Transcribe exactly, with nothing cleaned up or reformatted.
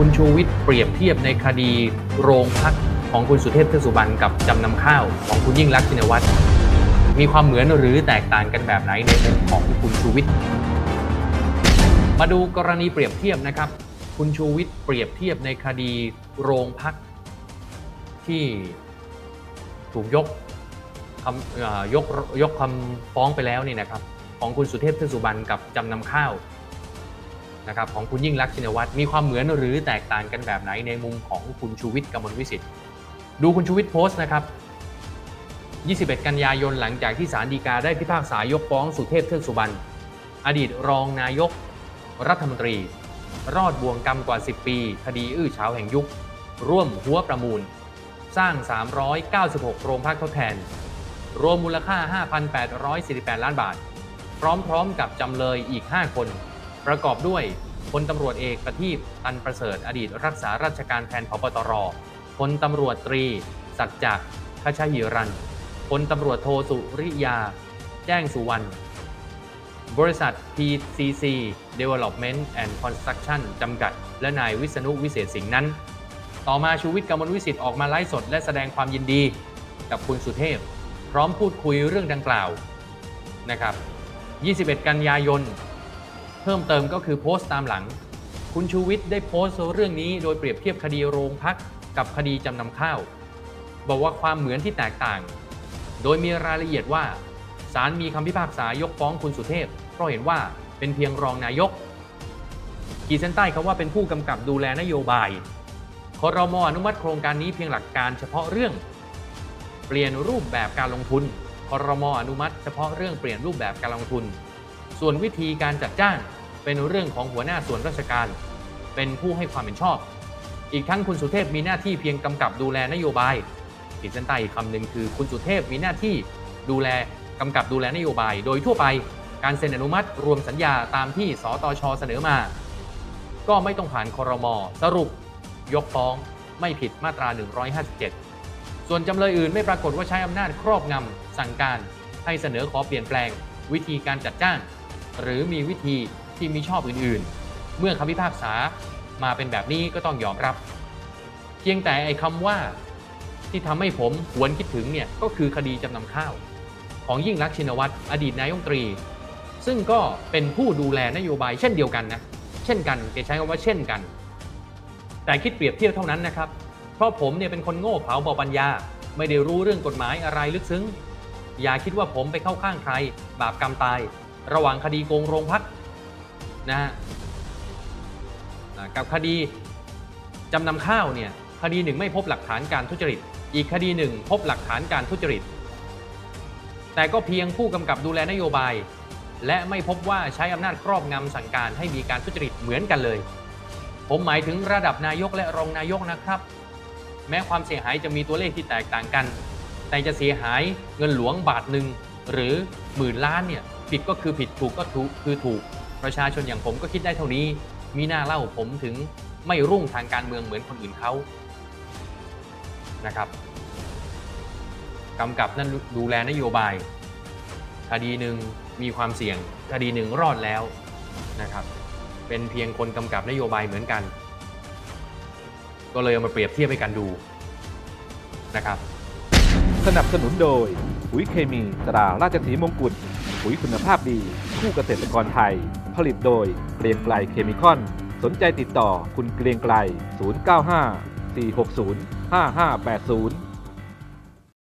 คุณชูวิทย์เปรียบเทียบในคดีโรงพักของคุณสุเทพเทือกสุบรรณกับจำนำข้าวของคุณยิ่งลักษณ์ชินวัตรมีความเหมือนหรือแตกต่างกันแบบไหนในมุมของคุณชูวิทย์มาดูกรณีเปรียบเทียบนะครับคุณชูวิทย์เปรียบเทียบในคดีโรงพักที่ถูกยกคำยกยกคำฟ้องไปแล้วนี่นะครับของคุณสุเทพเทือกสุบรรณกับจำนำข้าวนะครับของคุณยิ่งลักษณ์ชินวัตรมีความเหมือนหรือแตกต่างกันแบบไหนในมุมของคุณชูวิทย์กมลวิสิทธิ์ดูคุณชูวิทย์โพสต์นะครับยี่สิบเอ็ดกันยายนหลังจากที่ศาลฎีกาได้พิพากษายกฟ้องสุเทพเทือกสุบรรณอดีตรองนายกรัฐมนตรีรอดบ่วงกรรมกว่าสิบปีคดีอื้อฉาวแห่งยุคร่วมหัวประมูลสร้างสามร้อยเก้าสิบหกโรงพักทดแทนรวมมูลค่า ห้าพันแปดร้อยสี่สิบแปด ล้านบาทพร้อมๆกับจำเลยอีกห้าคนประกอบด้วยพลตำรวจเอกประทีปตันประเสริฐอดีตรักษาราชการแทนผบ.ตร.พลตำรวจตรีสัจจะคชหิรันพลตำรวจโทสุริยาแจ้งสุวรรณบริษัท พี ซี ซี Development and Construction จำกัดและนายวิษณุวิเศษสิงห์นั้นต่อมาชูวิทย์กมลวิสิทธิ์ออกมาไลฟ์สดและแสดงความยินดีกับคุณสุเทพพร้อมพูดคุยเรื่องดังกล่าวนะครับยี่สิบเอ็ดกันยายนเพิ่มเติมก็คือโพสต์ตามหลังคุณชูวิทย์ได้โพสต์เรื่องนี้โดยเปรียบเทียบคดีโรงพักกับคดีจำนำข้าวบอกว่าความเหมือนที่แตกต่างโดยมีรายละเอียดว่าศาลมีคำพิพากษายกฟ้องคุณสุเทพเพราะเห็นว่าเป็นเพียงรองนายกขีดเส้นใต้คำว่าเป็นผู้กำกับดูแลนโยบายครม.อนุมัติโครงการนี้เพียงหลักการเฉพาะเรื่องเปลี่ยนรูปแบบการลงทุนครม.อนุมัติเฉพาะเรื่องเปลี่ยนรูปแบบการลงทุนส่วนวิธีการจัดจ้างเป็นเรื่องของหัวหน้าส่วนราชการเป็นผู้ให้ความเห็นชอบอีกทั้งคุณสุเทพมีหน้าที่เพียงกำกับดูแลนโยบายขีดเส้นใต้อีกคำหนึ่งคือคุณสุเทพมีหน้าที่ดูแลกำกับดูแลนโยบายโดยทั่วไปการเซ็นอนุมัติรวมสัญญาตามที่สตช.เสนอมาก็ไม่ต้องผ่านครม.สรุปยกฟ้องไม่ผิดมาตราหนึ่งร้อยห้าสิบเจ็ดส่วนจำเลยอื่นไม่ปรากฏว่าใช้อำนาจครอบงำสั่งการให้เสนอขอเปลี่ยนแปลงวิธีการจัดจ้างหรือมีวิธีที่มิชอบอื่นๆเมื่อคำพิพากษามาเป็นแบบนี้ก็ต้องยอมรับเพียงแต่ไอ้คำว่าที่ทำให้ผมหวนคิดถึงเนี่ยก็คือคดีจำนำข้าวของยิ่งลักษณ์ชินวัตรอดีตนายกรัฐมนตรีซึ่งก็เป็นผู้ดูแลนโยบายเช่นเดียวกันนะเช่นกันแกใช้คำว่าเช่นกันแต่คิดเปรียบเทียบเท่านั้นนะครับเพราะผมเนี่ยเป็นคนโง่เผาบ่อปัญญาไม่ได้รู้เรื่องกฎหมายอะไรลึกซึ้งอย่าคิดว่าผมไปเข้าข้างใครบาปกรรมตายระหว่างคดีโกงโรงพักนะฮะกับคดีจำนำข้าวเนี่ยคดีหนึ่งไม่พบหลักฐานการทุจริตอีกคดีหนึ่งพบหลักฐานการทุจริตแต่ก็เพียงผู้กำกับดูแลนโยบายและไม่พบว่าใช้อำนาจครอบงำสั่งการให้มีการทุจริตเหมือนกันเลยผมหมายถึงระดับนายกและรองนายกนะครับแม้ความเสียหายจะมีตัวเลขที่แตกต่างกันแต่จะเสียหายเงินหลวงบาทหนึ่งหรือหมื่นล้านเนี่ยผิดก็คือผิดถูกก็ถูกคือถูกประชาชนอย่างผมก็คิดได้เท่านี้มีหน้าเล่าผมถึงไม่รุ่งทางการเมืองเหมือนคนอื่นเขานะครับกำกับนั่นดูแลนโยบายคดีหนึ่งมีความเสี่ยงคดีหนึ่งรอดแล้วนะครับเป็นเพียงคนกำกับนโยบายเหมือนกันก็เลยเอามาเปรียบเทียบให้กันดูนะครับสนับสนุนโดยปุ๋ยเคมีตราราชสีมงกุฎปุ๋ยคุณภาพดีคู่เกษตรกรไทยผลิตโดยเกรียงไกรเคมีคอนสนใจติดต่อคุณเกรียงไกรศูนย์ เก้า ห้า สี่ หก ศูนย์ ห้า ห้า แปด ศูนย์